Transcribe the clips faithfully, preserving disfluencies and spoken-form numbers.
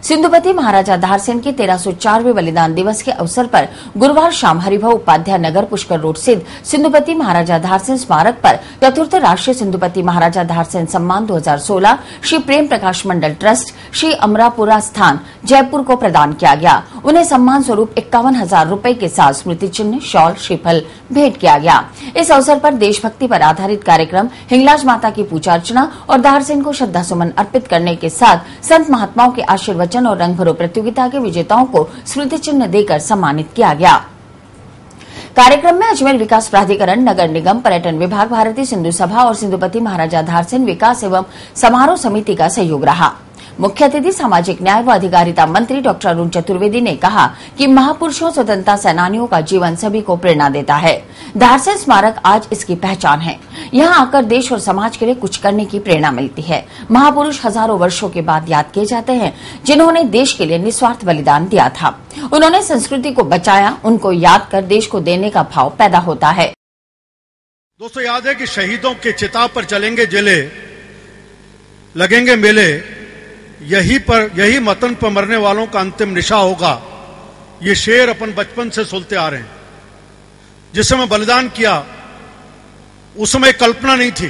सिंधुपति महाराजा धारसेन के तेरह सौ चारवें बलिदान दिवस के अवसर पर गुरुवार शाम हरिभाऊ उपाध्याय नगर पुष्कर रोड स्थित सिंधुपति महाराजा धारसेन स्मारक पर चतुर्थ राष्ट्रीय सिंधुपति महाराजा धारसेन सम्मान दो हज़ार सोलह श्री प्रेम प्रकाश मंडल ट्रस्ट श्री अमरापुरा स्थान जयपुर को प्रदान किया गया। उन्हें सम्मान स्वरूप इक्यावन हजार रूपये के साथ स्मृति चिन्ह, शॉल, श्रीफल भेंट किया गया। इस अवसर पर देशभक्ति पर आधारित कार्यक्रम, हिंगलाज माता की पूजा अर्चना और धारसेन को श्रद्धा सुमन अर्पित करने के साथ संत महात्माओं के आशीर्वचन और रंग भरो प्रतियोगिता के विजेताओं को स्मृति चिन्ह देकर सम्मानित किया गया। कार्यक्रम में अजमेर विकास प्राधिकरण, नगर निगम, पर्यटन विभाग, भारतीय सिंधु सभा और सिंधुपति महाराजा धारसेन विकास एवं समारोह समिति का सहयोग रहा। मुख्य अतिथि सामाजिक न्याय व अधिकारिता मंत्री डॉक्टर अरुण चतुर्वेदी ने कहा कि महापुरुषों, स्वतंत्रता सेनानियों का जीवन सभी को प्रेरणा देता है। धारसेन स्मारक आज इसकी पहचान है। यहाँ आकर देश और समाज के लिए कुछ करने की प्रेरणा मिलती है। महापुरुष हजारों वर्षों के बाद याद किए जाते हैं, जिन्होंने देश के लिए निस्वार्थ बलिदान दिया था। उन्होंने संस्कृति को बचाया। उनको याद कर देश को देने का भाव पैदा होता है। दोस्तों, याद है कि शहीदों के चिता पर चलेंगे जिले, लगेंगे मेले, यही पर यही मतन पर मरने वालों का अंतिम निशा होगा। ये शेर अपन बचपन से सुनते आ रहे हैं। जिस समय बलिदान किया उस समय कल्पना नहीं थी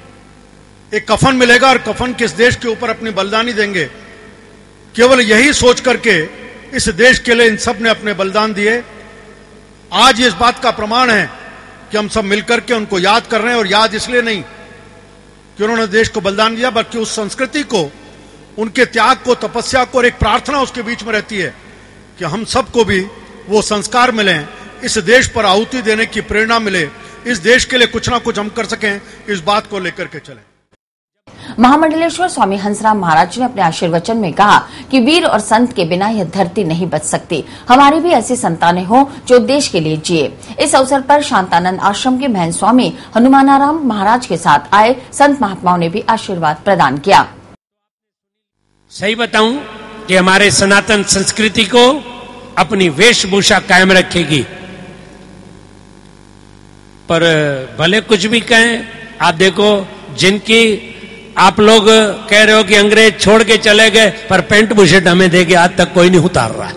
एक कफन मिलेगा और कफन किस देश के ऊपर अपनी बलिदानी देंगे। केवल यही सोच करके इस देश के लिए इन सब ने अपने बलिदान दिए। आज इस बात का प्रमाण है कि हम सब मिलकर के उनको याद कर रहे हैं, और याद इसलिए नहीं कि उन्होंने देश को बलिदान दिया, बल्कि उस संस्कृति को, उनके त्याग को, तपस्या को, और एक प्रार्थना उसके बीच में रहती है कि हम सबको भी वो संस्कार मिले, इस देश पर आहुति देने की प्रेरणा मिले, इस देश के लिए कुछ ना कुछ हम कर सकें, इस बात को लेकर के चलें। महामंडलेश्वर स्वामी हंसराम महाराज ने अपने आशीर्वचन में कहा कि वीर और संत के बिना यह धरती नहीं बच सकती। हमारी भी ऐसी संतानें हों जो देश के लिए जिए। इस अवसर पर शांतानंद आश्रम के महंत स्वामी हनुमानाराम महाराज के साथ आए संत महात्माओं ने भी आशीर्वाद प्रदान किया। सही बताऊं कि हमारे सनातन संस्कृति को अपनी वेशभूषा कायम रखेगी, पर भले कुछ भी कहें, आप देखो जिनकी आप लोग कह रहे हो कि अंग्रेज छोड़ के चले गए, पर पेंट बुशर्ट हमें देके आज तक कोई नहीं उतार रहा।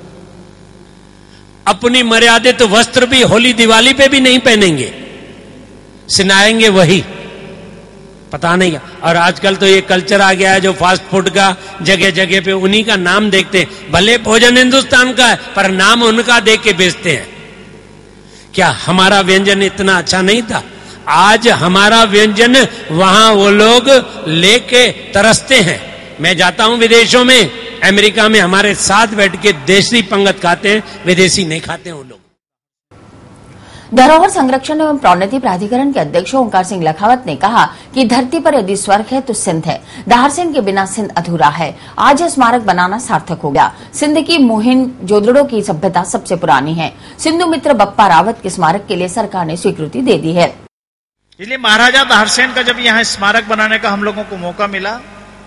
अपनी मर्यादित तो वस्त्र भी होली दिवाली पे भी नहीं पहनेंगे, सिनाएंगे वही, पता नहीं। और आजकल तो ये कल्चर आ गया है जो फास्ट फूड का, जगह जगह पे उन्हीं का नाम देखते हैं। भले भोजन हिंदुस्तान का है, पर नाम उनका देख के बेचते हैं। क्या हमारा व्यंजन इतना अच्छा नहीं था? आज हमारा व्यंजन वहां वो लोग लेके तरसते हैं। मैं जाता हूं विदेशों में, अमेरिका में हमारे साथ बैठ के देसी पंगत खाते हैं, विदेशी नहीं खाते हैं वो लोग। धरोहर संरक्षण एवं प्रोन्नति प्राधिकरण के अध्यक्ष ओंकार सिंह लखावत ने कहा कि धरती पर यदि स्वर्ग है तो सिंध है। धारसेन के बिना सिंध अधूरा है। आज यह स्मारक बनाना सार्थक हो गया। सिंध की मोहिन जोदड़ो की सभ्यता सबसे पुरानी है। सिंधु मित्र बप्पा रावत के स्मारक के लिए सरकार ने स्वीकृति दे दी है। इसलिए महाराजा धारसेन का जब यहाँ स्मारक बनाने का हम लोगों को मौका मिला,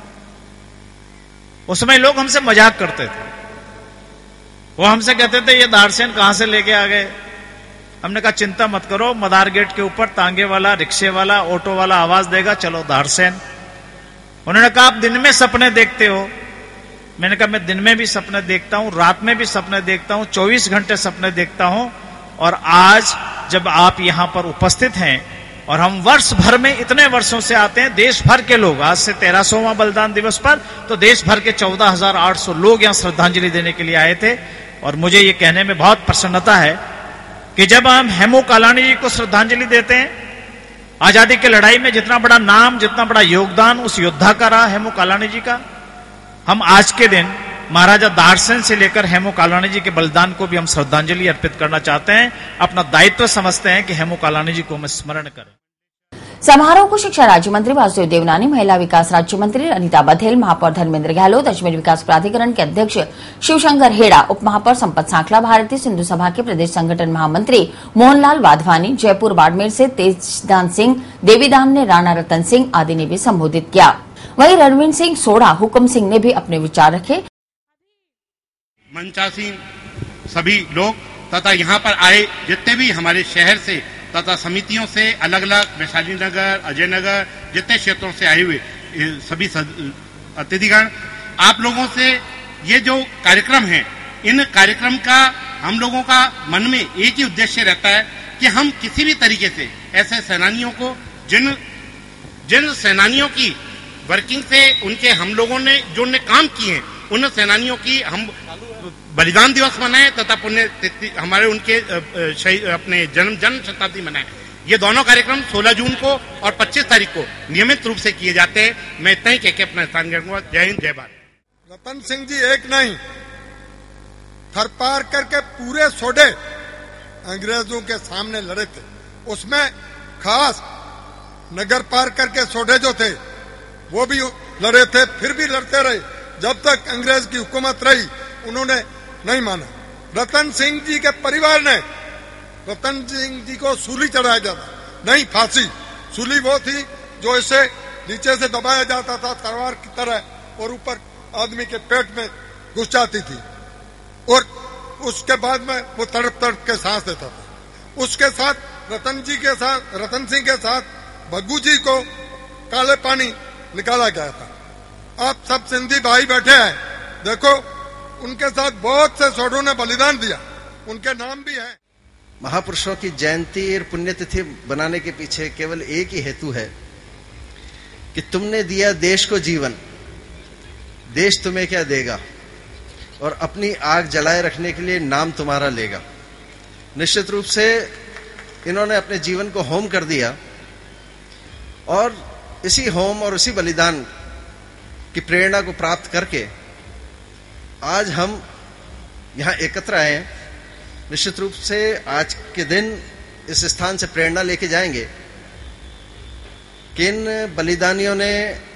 उस समय लोग हमसे मजाक करते थे। वो हमसे कहते थे ये धारसेन कहां से लेके आ गए। हमने कहा चिंता मत करो, मदार गेट के ऊपर तांगे वाला, रिक्शे वाला, ऑटो वाला आवाज देगा, चलो धारसेन। उन्होंने कहा आप दिन में सपने देखते हो। मैंने कहा मैं दिन में भी सपने देखता हूं, रात में भी सपने देखता हूं, चौबीस घंटे सपने देखता हूं। और आज जब आप यहां पर उपस्थित हैं, और हम वर्ष भर में इतने वर्षों से आते हैं, देश भर के लोग, आज से तेरह सौवां बलिदान दिवस पर तो देश भर के चौदह हजार आठ सौ लोग यहां श्रद्धांजलि देने के लिए आए थे। और मुझे ये कहने में बहुत प्रसन्नता है कि जब हम हेमू कालानी जी को श्रद्धांजलि देते हैं, आजादी की लड़ाई में जितना बड़ा नाम, जितना बड़ा योगदान उस योद्धा का रहा, हेमू कालानी जी का, हम आज के दिन महाराजा धारसेन से लेकर हेमू कालानी जी के बलिदान को भी हम श्रद्धांजलि अर्पित करना चाहते हैं। अपना दायित्व समझते हैं कि हेमू कालानी जी को हम स्मरण करें। समारोह को शिक्षा राज्य मंत्री वासुदेव देवनानी, महिला विकास राज्य मंत्री अनिता बघेल, महापौर धर्मेंद्र गहलोत, अजमेर विकास प्राधिकरण के अध्यक्ष शिवशंकर हेड़ा, उप महापौर संपत सांखला, भारतीय सिंधु सभा के प्रदेश संगठन महामंत्री मोहनलाल वाधवानी, जयपुर बाड़मेर से तेजदान सिंह, देवीदान ने राणा रतन सिंह आदि ने भी संबोधित किया। वहीं रणवीर सिंह सोढ़ा, हुकुम सिंह ने भी अपने विचार रखे। मंचासीन सभी लोग तथा यहाँ पर आए जितने भी हमारे शहर से तथा समितियों से, अलग अलग वैशाली नगर, अजय नगर, जितने क्षेत्रों से आए हुए सभी अतिथिगण, आप लोगों से ये जो कार्यक्रम है, इन कार्यक्रम का हम लोगों का मन में एक ही उद्देश्य रहता है कि हम किसी भी तरीके से ऐसे सेनानियों को, जिन जिन सेनानियों की वर्किंग से उनके हम लोगों ने जो उन्हें काम किए हैं, उन सेनानियों की हम बलिदान दिवस मनाएं तथा पुण्य हमारे उनके अपने जन्म जन्म शताब्दी मनाएं। ये दोनों कार्यक्रम सोलह जून को और पच्चीस तारीख को नियमित रूप से किए जाते हैं। मैं इतना ही कह के अपना स्थान करूंगा। जय हिंद, जय भारत। रतन सिंह जी एक नहीं, थर पार करके पूरे सोडे अंग्रेजों के सामने लड़े थे। उसमें खास नगर पार करके सोडे जो थे वो भी लड़े थे, फिर भी लड़ते रहे जब तक अंग्रेज की हुकूमत रही। उन्होंने नहीं माना। रतन सिंह जी के परिवार ने रतन सिंह जी को सूली चढ़ाया जाता, नहीं फांसी। सूली वो थी जो इसे नीचे से दबाया जाता था तलवार की तरह, और ऊपर आदमी के पेट में घुस जाती थी, और उसके बाद में वो तड़प तड़प के सांस देता था। उसके साथ रतन जी के साथ रतन सिंह के साथ भग्गू जी को काले पानी निकाला गया था। आप सब सिंधी भाई बैठे हैं, देखो उनके साथ बहुत से सोढ़ों ने बलिदान दिया, उनके नाम भी है। महापुरुषों की जयंती और पुण्यतिथि बनाने के पीछे केवल एक ही हेतु है कि तुमने दिया देश को जीवन, देश तुम्हें क्या देगा, और अपनी आग जलाए रखने के लिए नाम तुम्हारा लेगा। निश्चित रूप से इन्होंने अपने जीवन को होम कर दिया, और इसी होम और इसी बलिदान की प्रेरणा को प्राप्त करके आज हम यहां एकत्र आए हैं। निश्चित रूप से आज के दिन इस स्थान से प्रेरणा लेके जाएंगे कि इन बलिदानियों ने,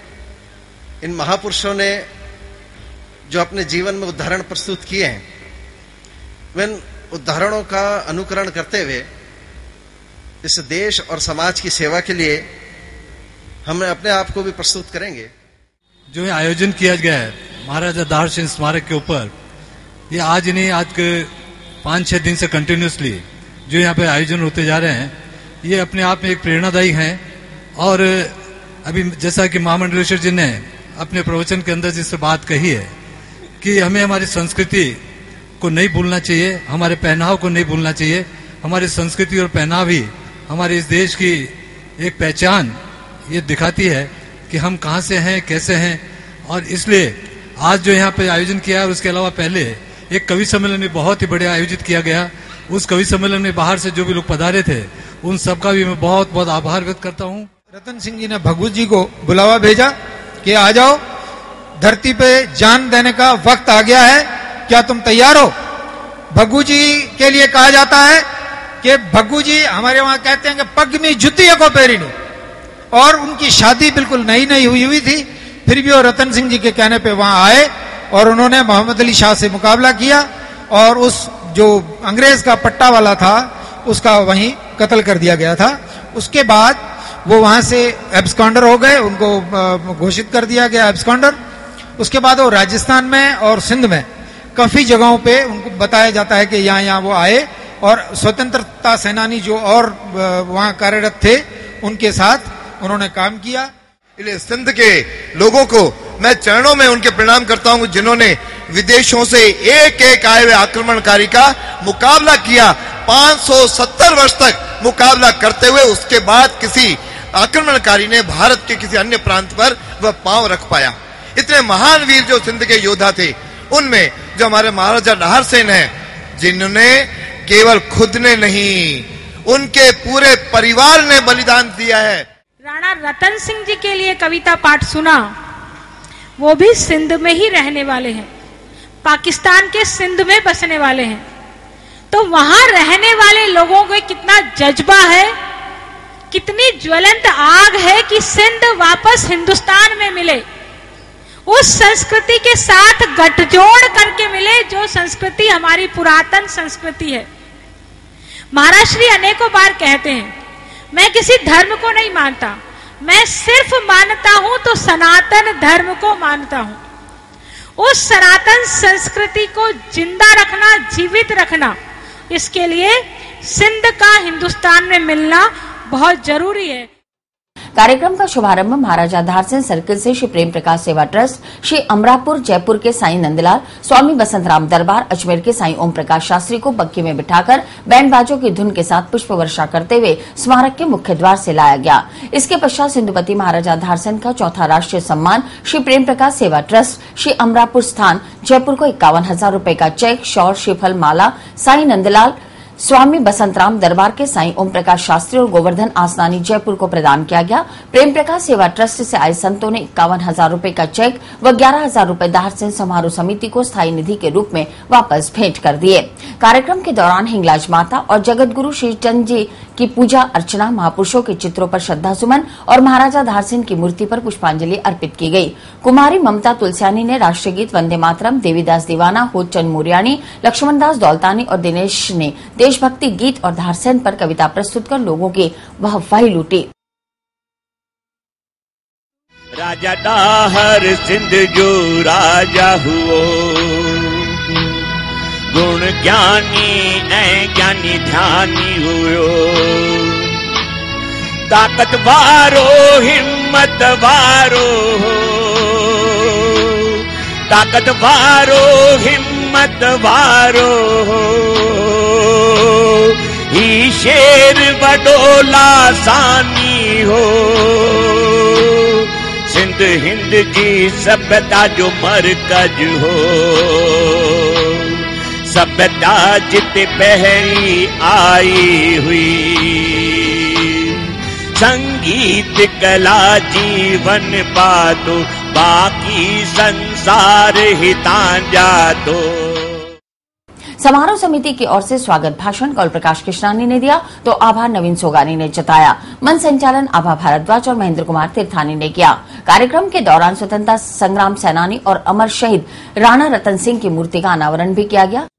इन महापुरुषों ने जो अपने जीवन में उदाहरण प्रस्तुत किए हैं, इन उदाहरणों का अनुकरण करते हुए इस देश और समाज की सेवा के लिए हम अपने आप को भी प्रस्तुत करेंगे। जो आयोजन किया गया है महाराजा दारसिंह स्मारक के ऊपर, ये आज नहीं, आज के पाँच छह दिन से कंटिन्यूसली जो यहाँ पे आयोजन होते जा रहे हैं, ये अपने आप में एक प्रेरणादायी हैं। और अभी जैसा कि महामंडलेश्वर जी ने अपने प्रवचन के अंदर जिससे बात कही है कि हमें हमारी संस्कृति को नहीं भूलना चाहिए, हमारे पहनाव को नहीं भूलना चाहिए। हमारी संस्कृति और पहनाव ही हमारे इस देश की एक पहचान ये दिखाती है कि हम कहाँ से हैं, कैसे हैं। और इसलिए आज जो यहाँ पे आयोजन किया है, उसके अलावा पहले एक कवि सम्मेलन भी बहुत ही बढ़िया आयोजित किया गया। उस कवि सम्मेलन में बाहर से जो भी लोग पधारे थे, उन सबका भी मैं बहुत बहुत आभार व्यक्त करता हूँ। रतन सिंह जी ने भग्गू जी को बुलावा भेजा कि आ जाओ, धरती पे जान देने का वक्त आ गया है, क्या तुम तैयार हो। भग्गू जी के लिए कहा जाता है कि भग्गू जी, हमारे वहां कहते हैं कि पग में जुतिया को पेरिनी, और उनकी शादी बिल्कुल नई नई हुई हुई थी, फिर भी वो रतन सिंह जी के कहने पे वहां आए और उन्होंने मोहम्मद अली शाह से मुकाबला किया, और उस जो अंग्रेज का पट्टा वाला था उसका वहीं कत्ल कर दिया गया था। उसके बाद वो वहां से एब्सकॉन्डर हो गए, उनको घोषित कर दिया गया एब्सकॉन्डर। उसके बाद वो राजस्थान में और सिंध में काफी जगहों पे उनको बताया जाता है कि यहाँ यहाँ वो आए, और स्वतंत्रता सेनानी जो और वहां कार्यरत थे उनके साथ उन्होंने काम किया। इसलिए सिंध के लोगों को मैं चरणों में उनके प्रणाम करता हूं, जिन्होंने विदेशों से एक एक आए हुए आक्रमणकारी का मुकाबला किया। पाँच सौ सत्तर वर्ष तक मुकाबला करते हुए उसके बाद किसी आक्रमणकारी ने भारत के किसी अन्य प्रांत पर वह पांव रख पाया। इतने महान वीर जो सिंध के योद्धा थे, उनमें जो हमारे महाराजा नाहर सेन है, जिन्होंने केवल खुद ने नहीं, उनके पूरे परिवार ने बलिदान दिया है। राणा रतन सिंह जी के लिए कविता पाठ सुना, वो भी सिंध में ही रहने वाले हैं, पाकिस्तान के सिंध में बसने वाले हैं। तो वहां रहने वाले लोगों को कितना जज्बा है, कितनी ज्वलंत आग है कि सिंध वापस हिंदुस्तान में मिले, उस संस्कृति के साथ गठजोड़ करके मिले जो संस्कृति हमारी पुरातन संस्कृति है। महाराज श्री अनेकों बार कहते हैं, मैं किसी धर्म को नहीं मानता, मैं सिर्फ मानता हूं तो सनातन धर्म को मानता हूं। उस सनातन संस्कृति को जिंदा रखना, जीवित रखना, इसके लिए सिंध का हिंदुस्तान में मिलना बहुत जरूरी है। कार्यक्रम का शुभारंभ महाराजा धारसेन सर्किल से श्री प्रेम प्रकाश सेवा ट्रस्ट, श्री अमरापुर जयपुर के साईं नंदलाल, स्वामी बसंतराम दरबार अजमेर के साईं ओम प्रकाश शास्त्री को बग्घी में बिठाकर बैंड बाजों की धुन के साथ पुष्प वर्षा करते हुए स्मारक के मुख्य द्वार से लाया गया। इसके पश्चात सिंधुपति महाराजा धारसेन का चौथा राष्ट्रीय सम्मान श्री प्रेम प्रकाश सेवा ट्रस्ट, श्री अमरापुर स्थान जयपुर को इक्यावन हजार रूपये का चेक, शॉल, श्रीफल माला साईं नंदलाल, स्वामी बसंतराम दरबार के साईं ओम प्रकाश शास्त्री और गोवर्धन आसनानी जयपुर को प्रदान किया गया। प्रेम प्रकाश सेवा ट्रस्ट से आए संतों ने इक्यावन हजार रूपये का चेक व ग्यारह हजार रूपये धारसेन समारोह समिति को स्थायी निधि के रूप में वापस भेंट कर दिए। कार्यक्रम के दौरान हिंगलाज माता और जगत गुरु श्री चंद जी की पूजा अर्चना, महापुरुषों के चित्रों पर श्रद्धा सुमन और महाराजा धारसेन की मूर्ति पर पुष्पांजलि अर्पित की गई। कुमारी ममता तुलसियानी ने राष्ट्रीय गीत वंदे मातरम, देवीदास दीवाना, होतचंद मुरियानी, लक्ष्मण दास दौलतानी और दिनेश ने देशभक्ति गीत और धारसेन पर कविता प्रस्तुत कर लोगों की वाहवाही लूटी। राजा डाहर सिंध जो राजा हुओ, गुण ज्ञानी ऐं ज्ञानी ध्यानी हुयो, ताकत वारो हिम्मत वारो, ताकत वारो हिम्मत वारो, ही शेर बडोला सानी हो, सिंध हिंद जी सभ्यता जो मरकज हो, सभ्यता जिते पहरी आई हुई, संगीत कला जीवन पातो, बाकी संसार हितां जातो। समारोह समिति की ओर से स्वागत भाषण कौल प्रकाश कृष्णानी ने दिया तो आभार नवीन सोगानी ने जताया। मन संचालन आभा भारद्वाज और महेंद्र कुमार तीर्थानी ने किया। कार्यक्रम के दौरान स्वतंत्रता संग्राम सेनानी और अमर शहीद राणा रतन सिंह की मूर्ति का अनावरण भी किया गया।